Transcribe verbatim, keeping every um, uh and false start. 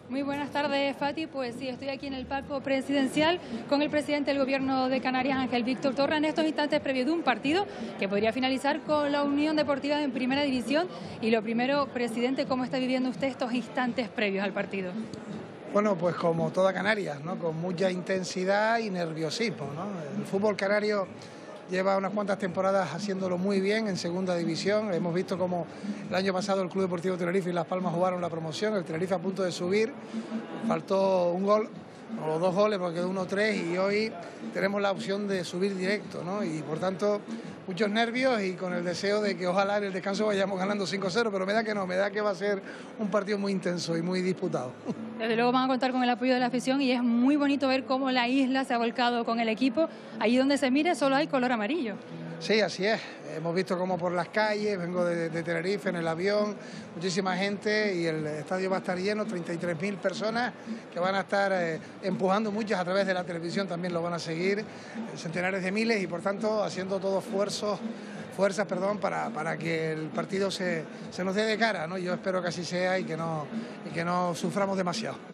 Muy buenas tardes, Fati. Pues sí, estoy aquí en el palco presidencial con el presidente del Gobierno de Canarias, Ángel Víctor Torra, en estos instantes previos de un partido que podría finalizar con la Unión Deportiva en Primera División. Y lo primero, presidente, ¿cómo está viviendo usted estos instantes previos al partido? Bueno, pues como toda Canarias, ¿no? Con mucha intensidad y nerviosismo, ¿no? El fútbol canario lleva unas cuantas temporadas haciéndolo muy bien en segunda división. Hemos visto como el año pasado el Club Deportivo Tenerife y Las Palmas jugaron la promoción, el Tenerife a punto de subir, faltó un gol, o los dos goles porque quedó uno tres, y hoy tenemos la opción de subir directo, ¿no? Y por tanto, muchos nervios y con el deseo de que ojalá en el descanso vayamos ganando cinco cero, pero me da que no, me da que va a ser un partido muy intenso y muy disputado. Desde luego van a contar con el apoyo de la afición y es muy bonito ver cómo la isla se ha volcado con el equipo. Allí donde se mire solo hay color amarillo. Sí, así es. Hemos visto como por las calles, vengo de, de Tenerife en el avión, muchísima gente y el estadio va a estar lleno, treinta y tres mil personas que van a estar eh, empujando, muchas a través de la televisión también lo van a seguir, eh, centenares de miles y por tanto haciendo todos esfuerzos, fuerzas perdón, para, para que el partido se, se nos dé de cara, ¿no? Yo espero que así sea y que no, y que no suframos demasiado.